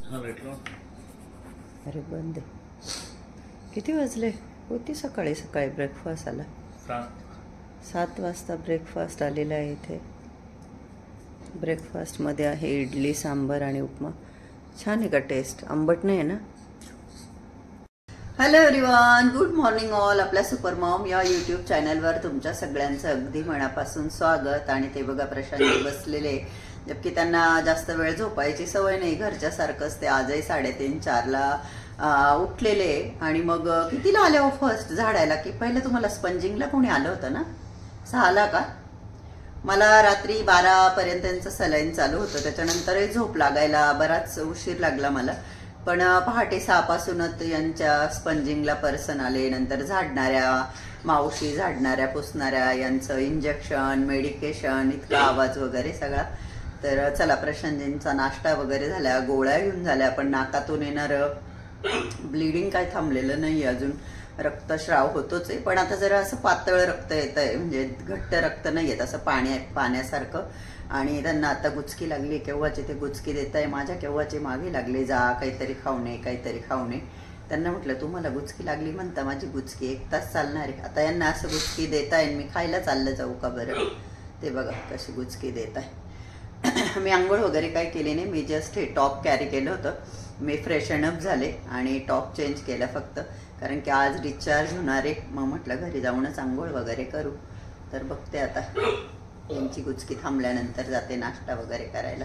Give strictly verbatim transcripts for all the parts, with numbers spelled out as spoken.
अरे बंद. किती वाजले? होती सकाळी सकाळी ब्रेकफास्ट आला. सात वाजता ब्रेकफास्ट आलेला आहे इथे. ब्रेकफास्टमध्ये आहे इडली सांबार आणि उपमा. छान आहे का टेस्ट? आंबट नाही आहे ना? Hello everyone, good morning all. आपल्या सुपर मॉम या यूट्यूब चॅनलवर तुमच्या सगळ्यांचं अगदी मनापासून स्वागत. आणि ते बघा प्रशांत बसलेले, जबकि त्यांना जास्त वेळ झोपायची सवय नाही, घरच्या सारखंच ते आजही साडेतीन चारला उठलेले. आणि मग कितीला आले हो फर्स्ट झाडायला? की पहिले तुम्हाला स्पंजिंगला कोणी आलं होतं ना? सहाला का? मला रात्री बारा पर्यंत त्यांचं सलाईन चालू होतं, त्याच्यानंतरही झोप लागायला बराच उशीर लागला मला. पण पहाटे सहापासूनच यांच्या स्पंजिंगला पर्सन आले. नंतर झाडणाऱ्या मावशी, झाडणाऱ्या पुसणाऱ्या यांचं इंजेक्शन, मेडिकेशन, इतका आवाज वगैरे सगळा. तर चला प्रशांतजींचा नाश्ता वगैरे झाला, गोळ्या घेऊन झाल्या. पण नाकातून येणार ब्लिडिंग काय थांबलेलं नाही अजून, रक्तस्राव होतोच आहे. पण आता जरा असं पातळ रक्त येत आहे, म्हणजे घट्ट रक्त नाही येत, असं पाण्या पाण्यासारखं. आणि त्यांना आता गुचकी लागली. केव्हाची ते गुचकी देत आहे माझ्या, केव्हाचे मागे लागले, जा काहीतरी खाऊ नये काहीतरी खाऊ नये. त्यांना म्हटलं तुम्हाला गुचकी लागली म्हणता, माझी गुचकी एक तास चालणार आहे. आता यांना असं गुचकी देता येईल, मी खायला चाललं जाऊ का बरं? ते बघा कशी गुचकी देत आहे. मी आंघोळ वगैरे काय केली नाही, मी जस्ट हे टॉप कॅरी केलं होतं. मी फ्रेशन अप झाले आणि टॉप चेंज केला फक्त, कारण की आज डिस्चार्ज होणार आहे. मग म्हटलं घरी जाऊनच आंघोळ वगैरे करू. तर बघते आता यांची गुचकी थांबल्यानंतर जाते नाश्ता वगैरे करायला.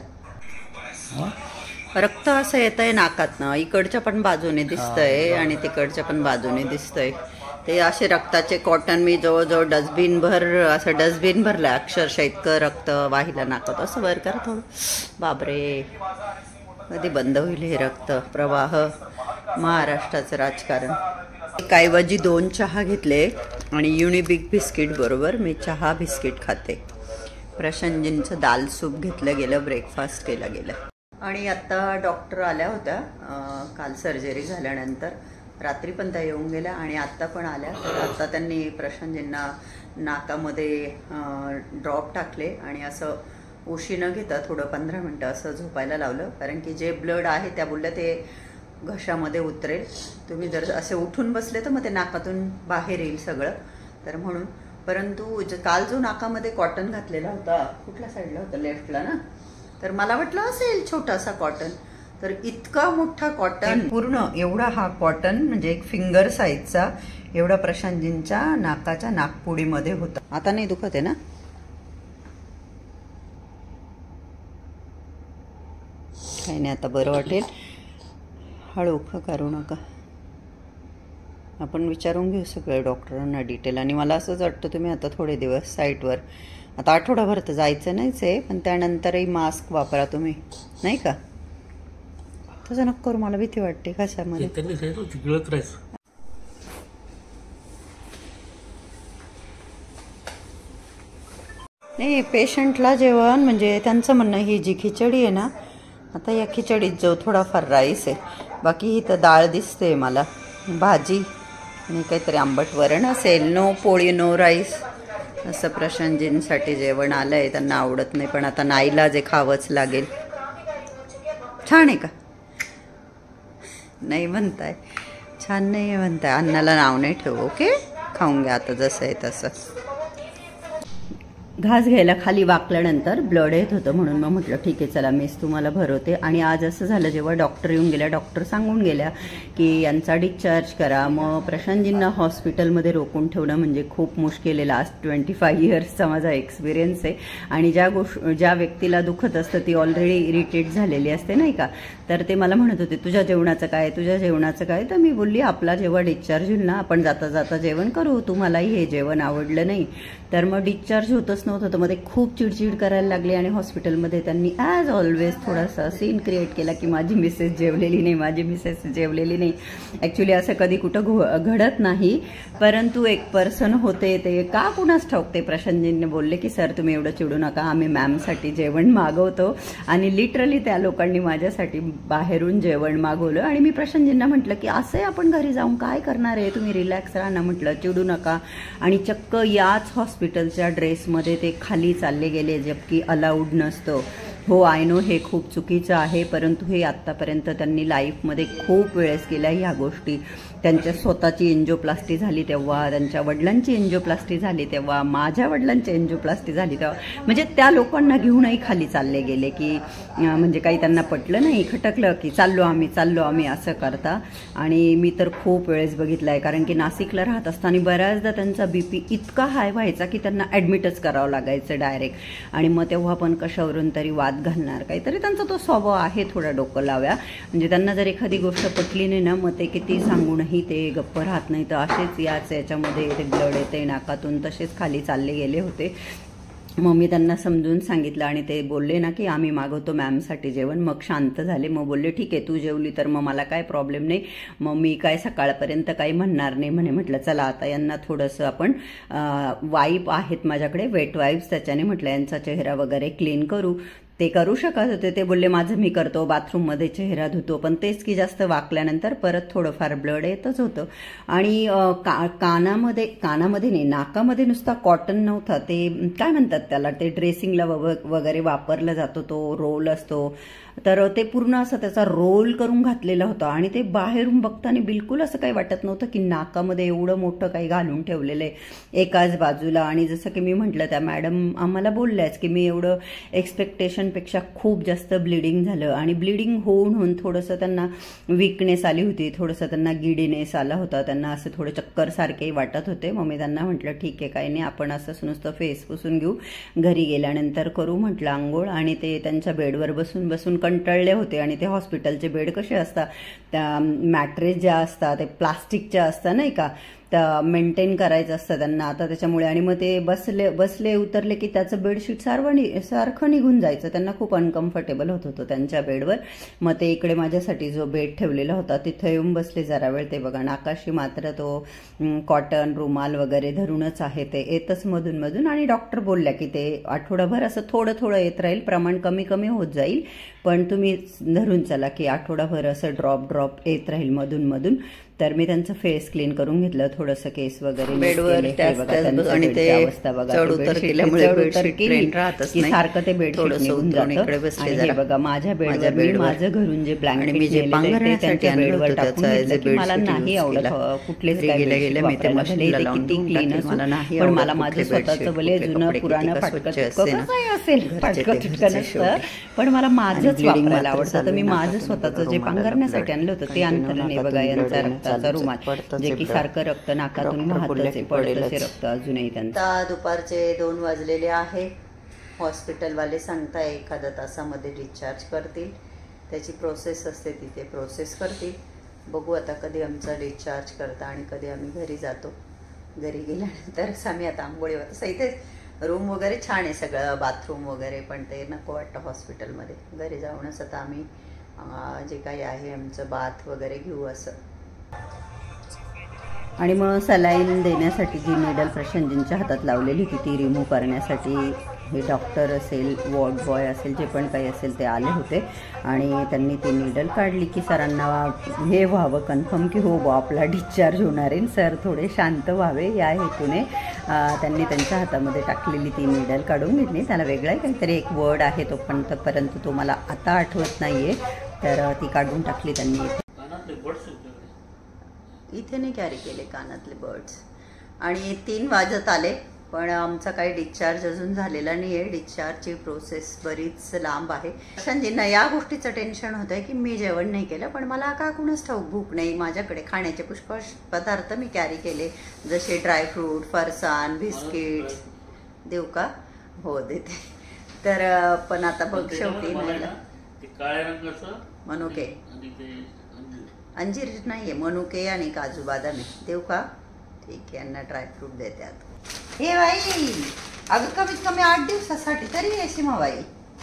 रक्त असं येत आहे नाकातनं, इकडच्या पण बाजूने दिसतंय आणि तिकडच्या पण बाजूने दिसतंय. ते असे रक्ताचे कॉटन मी जवळजवळ डस्टबिन भर, असं डस्टबिन भरलं अक्षरशः, इतकं रक्त वाहिलं नाकात. असं वर करा थोडं. बापरे, कधी बंद होईल हे रक्त प्रवाह? महाराष्ट्राचं राजकारण. ऐवजी दोन चहा घेतले आणि युनिबिक बिस्किट बरोबर मी चहा बिस्किट खाते. प्रशांतजींचं दाल सूप घेतलं गेलं, ब्रेकफास्ट केलं गेलं. आणि आत्ता डॉक्टर आल्या होत्या काल सर्जरी झाल्यानंतर. रात्री पण त्या येऊन गेल्या आणि आत्ता पण आल्या. तर आत्ता त्यांनी प्रशांतजींना नाकामध्ये ड्रॉप टाकले आणि असं उशी न घेता थोडं पंधरा मिनटं असं झोपायला लावलं. कारण की जे ब्लड आहे त्या बोलल्या ते घशामध्ये उतरेल. तुम्ही जर असे उठून बसले तर मग ते नाकातून बाहेर येईल सगळं. तर म्हणून, परंतु काल जो नाकामध्ये कॉटन घातलेला होता, कुठल्या साईडला होता? लेफ्टला ना. तर मला वाटलं असेल छोटासा कॉटन, तर इतका मोठा कॉटन, पूर्ण एवढा हा कॉटन, म्हणजे एक फिंगर साईजचा एवढा प्रशांतजींच्या नाकाच्या नाकपुडीमध्ये होता. आता नाही दुखत आहे ना? काही नाही, आता बरं वाटेल. हळू करू नका. आपण विचारून घेऊ सगळं डॉक्टरांना डिटेल. आणि मला असंच वाटतं तुम्ही आता थोडे दिवस साईटवर, आता आठवडाभर तर जायचं नाहीच आहे, पण त्यानंतरही मास्क वापरा तुम्ही, नाही का? तसं नको करू, मला भीती वाटते कशामध्ये. नाही, पेशंटला जेवण म्हणजे त्यांचं म्हणणं ही जी खिचडी आहे ना, आता या खिचडीत जो थोडाफार राईस आहे, बाकी ही तर डाळ दिसते मला, भाजी आणि काहीतरी आंबट वरण असेल. नो पोळी नो राईस असं प्रशांतजींसाठी जेवण आलं आहे. त्यांना आवडत नाही पण आता नाईला जे खावंच लागेल. छान आहे का? नाही म्हणताय? छान नाही म्हणताय? अन्नाला नाव नाही ठेवू. ओके, खाऊन घ्या आता जसं आहे तसं. घास घ्यायला खाली वाकल्यानंतर ब्लड येत होतं, म्हणून मग म्हटलं ठीक आहे चला मीच तुम्हाला भरवते. आणि आज असं झालं, जेव्हा डॉक्टर येऊन गेल्या, डॉक्टर सांगून गेल्या की यांचा डिस्चार्ज करा. मग प्रशांतजींना हॉस्पिटलमध्ये रोखून ठेवणं म्हणजे खूप मुश्किल आहे. लास्ट ट्वेंटी फाय इयर्सचा माझा एक्सपिरियन्स आहे. आणि ज्या गोष्ट ज्या व्यक्तीला दुखत असतं ती ऑलरेडी इरिटेट झालेली असते, नाही का? तर ते मला म्हणत होते तुझ्या जेवणाचं काय, तुझ्या जेवणाचं काय? तर मी बोलली आपला जेव्हा डिस्चार्ज होईल ना, आपण जाता जाता जेवण करू, तुम्हालाही हे जेवण आवडलं नाही. तर मग डिस्चार्ज होतच नव्हतं, तर मध्ये खूप चिडचिड करायला लागली. आणि हॉस्पिटलमध्ये त्यांनी ॲज ऑलवेज थोडासा सीन क्रिएट केला की माझी मिसेस जेवलेली नाही, माझी मिसेस जेवलेली नाही. ॲक्च्युली असं कधी कुठं घडत नाही, परंतु एक पर्सन होते, ते का कुणास ठाऊक, ते प्रशांतजींनी बोलले की सर तुम्ही एवढं चिडू नका, आम्ही मॅमसाठी जेवण मागवतो. आणि लिटरली त्या लोकांनी माझ्यासाठी बाहेरून जेवण मागवलं. आणि मी प्रशांतजींना म्हटलं की असंही आपण घरी जाऊन काय करणार आहे, तुम्ही रिलॅक्स राहा ना, म्हटलं चिडू नका. आणि चक्क याच हॉस्पिटलच्या ड्रेसमध्ये ते खाली चालले गेले, जबकि अलाउड नसतो. हो आय नो हे खूप चुकीचं आहे, परंतु हे आत्तापर्यंत त्यांनी लाईफमध्ये खूप वेळेस केल्या ह्या गोष्टी. त्यांच्या स्वतःची एन्जिओप्लास्टी झाली तेव्हा, त्यांच्या वडिलांची एन्जिओप्लास्टी झाली तेव्हा, माझ्या वडिलांची एन्जिओप्लास्टी झाली तेव्हा, म्हणजे त्या लोकांना घेऊनही खाली चालले गेले की म्हणजे काही त्यांना पटलं नाही, खटकलं की चाललो आम्ही चाललो आम्ही असं करता. आणि मी तर खूप वेळेस बघितलं आहे, कारण की नाशिकला राहत असताना बऱ्याचदा त्यांचा बीपी इतका हाय व्हायचा की त्यांना ॲडमिटच करावं लागायचं डायरेक्ट. आणि मग तेव्हा पण कशावरून तरी वाद घालणार, काहीतरी त्यांचा तो स्वभाव आहे थोडा डोकं लाव्या. म्हणजे त्यांना जर एखादी गोष्ट पटली नाही ना, मग ते किती सांगूनही ते गप्प राहत नाही. तर असेच याच याच्यामध्ये ते ब्लड येते नाकातून, तसेच खाली चालले गेले होते. मग मी त्यांना समजून सांगितलं आणि ते बोलले ना की आम्ही मागवतो मॅमसाठी जेवण. मग शांत झाले, मग बोलले ठीक आहे तू जेवली तर मग मला काय प्रॉब्लेम नाही, मग मी काय सकाळपर्यंत काही म्हणणार नाही म्हणे. म्हटलं चला आता यांना थोडंसं आपण वाईप आहेत माझ्याकडे, वेट वाईप्स, त्याच्याने म्हटलं यांचा चेहरा वगैरे क्लीन करू. ते करू शकत होते, ते बोलले माझं मी करतो, बाथरूममध्ये चेहरा धुतो. पण तेच की जास्त वाकल्यानंतर परत थोडंफार ब्लड येतच होतं. आणि का कानामध्ये कानामध्ये नाही नाकामध्ये नुसता कॉटन नव्हता, ते काय म्हणतात त्याला, ते ड्रेसिंगला वगैरे वापरला जातो तो रोल असतो, तर ते पूर्ण असं त्याचा रोल करून घातलेला होता. आणि ते बाहेरून बघताना बिलकुल असं काही वाटत नव्हतं की नाकामध्ये एवढं मोठं काही घालून ठेवलेलं आहे एकाच बाजूला. आणि जसं की मी म्हटलं त्या मॅडम आम्हाला बोलल्याच की मी एवढं एक्सपेक्टेशनपेक्षा खूप जास्त ब्लिडिंग झालं. आणि ब्लिडिंग होऊन होऊन थोडंसं त्यांना वीकनेस आली होती, थोडंसं त्यांना गिडीनेस आला होता, त्यांना असं थोडं चक्कर सारखे वाटत होते. मग मी त्यांना म्हटलं ठीक आहे काही नाही, आपण असं नुसतं फेस पुसून घेऊ, घरी गेल्यानंतर करू म्हटलं आंघोळ. आणि ते त्यांच्या बेडवर बसून बसून कंटाळले होते. आणि ते हॉस्पिटलचे बेड कसे असतात, त्या मॅट्रेस ज्या असतात ते प्लास्टिकच्या असतात नाही का, त्या मेंटेन करायचं असतं त्यांना आता त्याच्यामुळे. आणि मग ते बसले बसले उतरले की त्याचं बेडशीट सारवं सारखं निघून जायचं, त्यांना खूप अनकम्फर्टेबल होत होतं त्यांच्या बेडवर. मग ते इकडे माझ्यासाठी जो बेड ठेवलेला होता तिथं येऊन बसले जरा वेळ. ते बघा नाकाशी मात्र तो कॉटन रुमाल वगैरे धरूनच आहे, ते येतच मधून मधून. आणि डॉक्टर बोलल्या की ते आठवडाभर असं थोडं थोडं येत राहील, प्रमाण कमी कमी होत जाईल, पण तुम्ही धरून चला की आठवडाभर असं ड्रॉप ड्रॉप येत राहील मधून मधून. तर मी त्यांचं फेस क्लीन करून घेतलं, थोडंसं केस वगैरे बेडवर. आणि ते अवस्था बघा, चढ उतर केल्यामुळे सारखं ते बेडशीट निघून जातं. बघा माझ्या बेडवर मी माझं घरून जे ब्लँकेट मी जे त्यांच्या बेडवर टाकून की मला नाही आवडत कुठलेच किती क्लीन असो, पण मला माझं स्वतःचं भले जुनं पुराणं फाटकं असेल, फाटकं तुटकं नसतं, पण मला माझंच वापरायला आवडतं. तर मी माझं स्वतःचं जे पांघरण्यासाठी आणलं होतं ते अंतरण आहे बघा, यांचा रक्ताचा रुमाल, जे की सारखं रक्त नाकातून वाहतच पडतंच रक्त अजूनही त्यांचं. दुपारचे दोन वाजलेले आहे. हॉस्पिटलवाले सांगताय एखाद्या तासामध्ये डिस्चार्ज करतील, त्याची प्रोसेस असते तिथे प्रोसेस करतील. बघू आता कधी आमचा डिस्चार्ज करता आणि कधी आम्ही घरी जातो. घरी गेल्यानंतरच आम्ही आता आंघोळीवर, तसं इथेच रूम वगैरे छान आहे सगळं, बाथरूम वगैरे, पण ते नको वाटतं हॉस्पिटलमध्ये. घरी जाऊनच आता आम्ही जे काही आहे आमचं बाथ वगैरे घेऊ असं. आणि मग सलाईन देण्यासाठी जी निडल प्रशांतजींच्या हातात लावलेली होती ती रिमूव्ह करण्यासाठी हे डॉक्टर असेल, वॉर्ड बॉय असेल, जे पण काही असेल ते आले होते. आणि त्यांनी ती निडल काढली की सरांना हे व्हावं कन्फर्म की हो बा आपला डिस्चार्ज होणार आहे, सर थोडे शांत व्हावे या हेतूने त्यांनी त्यांच्या हातामध्ये टाकलेली ती निडल काढून घेतली. त्याला वेगळा काहीतरी एक वर्ड आहे तो, पण परंतु तो मला आता आठवत नाही आहे, तर ती काढून टाकली त्यांनी. इथे नाही कॅरी केले कानातले बर्ड्स. आणि तीन वाजत आले पण आमचा काही डिस्चार्ज अजून झालेला नाही आहे. डिस्चार्जची प्रोसेस बरीच लांब आहे. प्रशांतजींना या गोष्टीचं टेन्शन होतं की मी जेवण नाही केलं, पण मला का कुणच ठाऊक भूक नाही. माझ्याकडे खाण्याचे पुष्कळ पदार्थ मी कॅरी केले, जसे ड्रायफ्रूट, फरसाण, बिस्किट. देऊ का? हो देते. तर पण आता बघ शेवटी मनुके, अंजीर नाहीये, मनुके आणि काजू बदाम आहे. देऊ का? ठीक आहे, यांना ड्रायफ्रूट देते आता. हे बाई अगं कमीत कमी आठ दिवसासाठी तरी आहे सीमाबाई.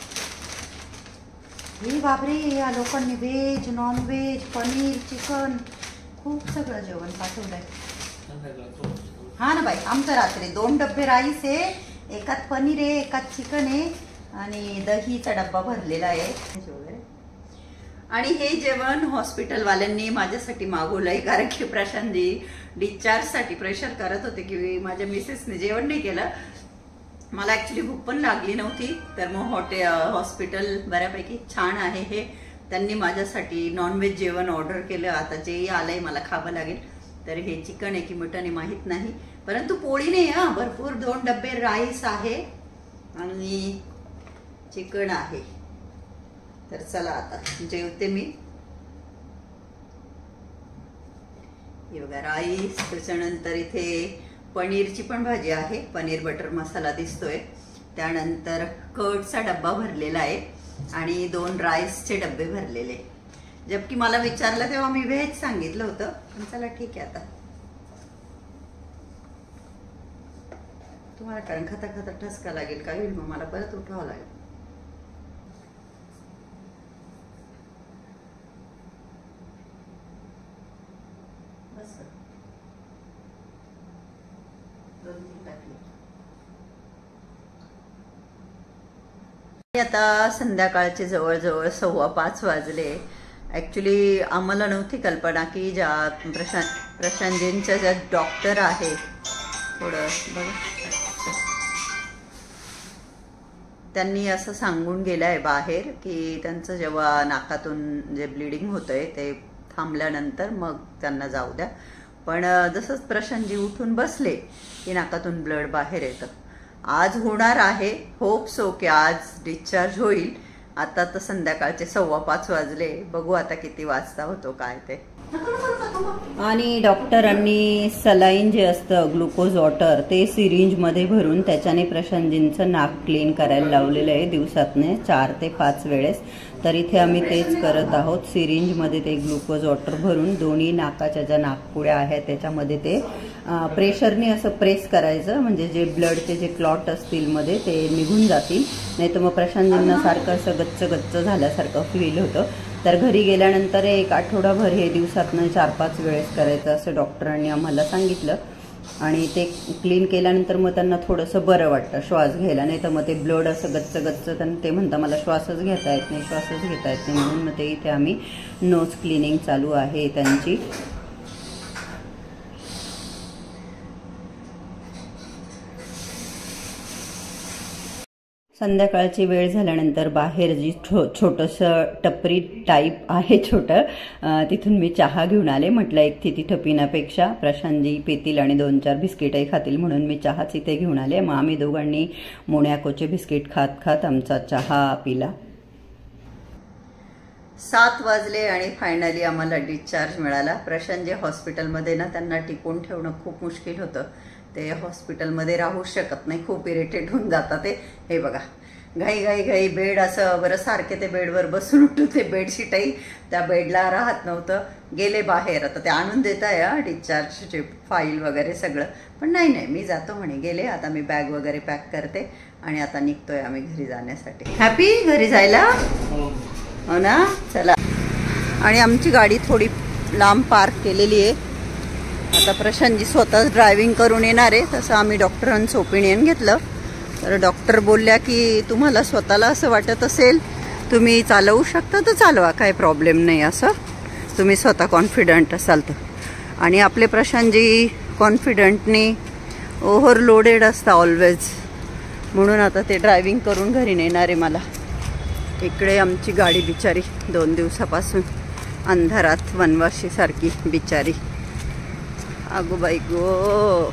हे बापरे, या लोकांनी veg, non veg, paneer, chicken खूप सगळं जेवण पाठवलंय. हा ना बाई, आमचं रात्री दोन डब्बे राईस आहे, एकात पनीर आहे, एकात चिकन आहे आणि दहीचा डब्बा भरलेला आहे. आणि हे जेवण हॉस्पिटलवाल्यांनी माझ्यासाठी मागवलंय, कारण की प्रशांतजी डिस्चार्जसाठी प्रेशर करत होते की माझ्या मिसेसने जेवण नाही केलं मला ऍक्च्युली भूक पण लागली नव्हती, तर मग हॉटेल हॉस्पिटल बऱ्यापैकी छान आहे हे. त्यांनी माझ्यासाठी नॉनव्हेज जेवण ऑर्डर केलं. आता जेही आलंय मला खावं लागेल. तर हे चिकन आहे की मटन आहे माहीत नाही, परंतु पोळी नाही हा, भरपूर दोन डब्बे राईस आहे आणि चिकन आहे. तर चला आता जेवते मी. हे बघा राईस, त्याच्यानंतर इथे पनीरची पण भाजी आहे, पनीर बटर मसाला दिसतोय. त्यानंतर कर्डचा डब्बा भरलेला आहे आणि दोन राईसचे डब्बे भरलेले. जबकि मला विचारलं तेव्हा मी व्हेज सांगितलं होतं, पण चला ठीक आहे. आता तुम्हाला कारण खाता खाता ठसका लागेल का होईल, मग मला परत उठावं लागेल. आता संध्याकाळचे जवळजवळ सव्वा पाच वाजले. ऍक्च्युली आम्हाला नव्हती कल्पना की ज्या प्रशांत प्रशांतजींच्या ज्या डॉक्टर आहे, थोडं बघा, त्यांनी असं सांगून गेलं आहे बाहेर की त्यांचं जेव्हा नाकातून जे ब्लिडिंग होतंय ते थांबल्यानंतर मग त्यांना जाऊ द्या. पण जसंच प्रशांतजी उठून बसले की नाकातून ब्लड बाहेर येतं. आज होणार आहे, होप सो की आज डिस्चार्ज होईल. आता तर संध्याकाळचे सव्वा पाच वाजले, बघू आता किती वाजता होतो काय ते. आणि डॉक्टरांनी सलाईन जे असतं ग्लुकोज वॉटर ते सिरिंजमध्ये भरून त्याच्याने प्रशांतजींचं नाक क्लीन करायला लावलेलं आहे दिवसातने चार ते पाच वेळेस. तर इथे आम्ही तेच करत आहोत. सिरिंजमध्ये ते ग्लुकोज वॉटर भरून दोन्ही नाकाच्या ज्या नाकपुड्या आहेत त्याच्यामध्ये ते प्रेशरने असं प्रेस करायचं, म्हणजे जे ब्लडचे जे क्लॉट असतील मध्ये ते निघून जातील. नाही तर मग प्रशांतजींना सारखं असं गच्च गच्च झाल्यासारखं फील होतं. तर घरी गेल्यानंतर एक आठवडाभर हे दिवसातनं चार पाच वेळेस करायचं असं डॉक्टरांनी आम्हाला सांगितलं. आणि ते क्लीन केल्यानंतर मग त्यांना थोडंसं बरं वाटतं श्वास घ्यायला. नाही तर मग ते ब्लड असं गच्च गच्च त्यांना ते म्हणता मला श्वासच घेता येत नाही, श्वासच घेता येत नाही. म्हणून मग ते इथे आम्ही नोज क्लिनिंग चालू आहे त्यांची. संध्याकाळची वेळ झाल्यानंतर बाहेर जी छो छोटंसं टपरी टाईप आहे छोटं, तिथून मी चहा घेऊन आले. म्हटलं एक तिथे पिण्यापेक्षा प्रशांतजी पितील आणि दोन चार बिस्किटही खातील म्हणून मी चहाच इथे घेऊन आले. मग आम्ही दोघांनी मोनॅकोचे बिस्किट खात खात आमचा चहा पिला. सात वाजले आणि फायनली आम्हाला डिस्चार्ज मिळाला. प्रशांतजी हॉस्पिटलमध्ये ना त्यांना टिकून ठेवणं खूप मुश्किल होतं. ते हॉस्पिटलमध्ये राहू शकत नाही, खूप इरिटेट होऊन जातात ते. हे बघा घाई घाई घाई बेड असं बरं सारखे ते बेडवर बसून उठून ते बेडशीटही त्या बेडला राहत नव्हतं. गेले बाहेर, आता ते आणून देत आहे डिस्चार्जचे फाईल वगैरे सगळं. पण नाही नाही मी जातो म्हणे. गेले. आता मी बॅग वगैरे पॅक करते आणि आता निघतोय आम्ही घरी जाण्यासाठी. हॅपी घरी जायला हो ना. चला. आणि आमची गाडी थोडी लांब पार्क केलेली आहे. आता प्रशांतजी स्वतःच ड्रायव्हिंग करून येणार आहे. तसं आम्ही डॉक्टरांचं ओपिनियन घेतलं तर डॉक्टर बोलल्या की तुम्हाला स्वतःला असं वाटत असेल तुम्ही चालवू शकता तर चालवा, काही प्रॉब्लेम नाही असं, तुम्ही स्वतः कॉन्फिडंट असाल तर. आणि आपले प्रशांतजी कॉन्फिडंटनी ओव्हरलोडेड असतं ऑलवेज, म्हणून आता ते ड्रायव्हिंग करून घरी नेणार आहे मला. इकडे आमची गाडी बिचारी दोन दिवसापासून अंधारात वनवाशीसारखी बिचारी. अगो बाई गो.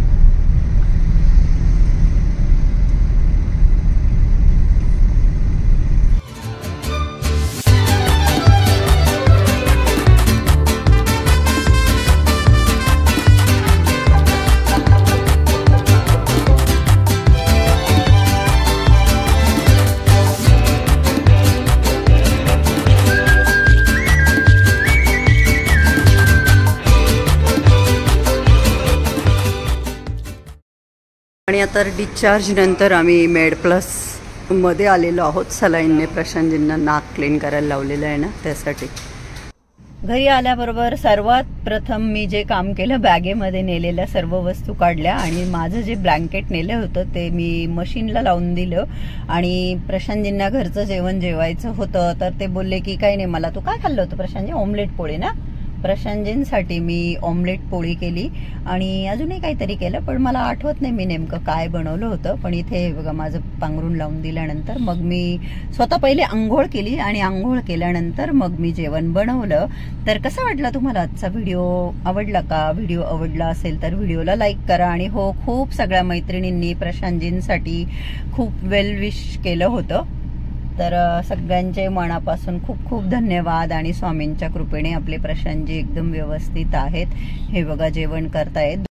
आणि आता डिस्चार्ज नंतर आम्ही मेड प्लस मध्ये आलेलो आहोत. सलाईनने प्रशांतजींना नाक क्लीन करायला लावलेलं आहे ना, त्यासाठी. घरी आल्याबरोबर सर्वात प्रथम मी जे काम केलं, बॅगेमध्ये नेलेल्या सर्व वस्तू काढल्या आणि माझं जे ब्लँकेट नेलं होतं ते मी मशीनला लावून दिलं. आणि प्रशांतजींना घरचं जेवण जेवायचं होतं तर ते बोलले की काही नाही. मला तू काय खाल्लं होतं प्रशांतजी? ऑमलेट पोळी ना. प्रशांतजींसाठी मी ऑमलेट पोळी केली आणि अजूनही काहीतरी केलं, पण मला आठवत नाही मी नेमकं काय बनवलं होतं. पण इथे बघा माझं पांघरून लावून दिल्यानंतर मग मी स्वतः पहिले आंघोळ केली आणि आंघोळ केल्यानंतर मग मी जेवण बनवलं. तर कसा वाटला तुम्हाला आजचा व्हिडिओ? आवडला का? व्हिडिओ आवडला असेल तर व्हिडिओला लाईक करा. आणि हो, खूप सगळ्या मैत्रिणींनी प्रशांतजींसाठी खूप वेल विश केलं होतं. तर सगळ्यांचे मनापासून खूप खूप धन्यवाद. आणि स्वामींच्या कृपेने आपले प्रशांतजी एकदम व्यवस्थित आहेत. हे बघा जेवण करतायत.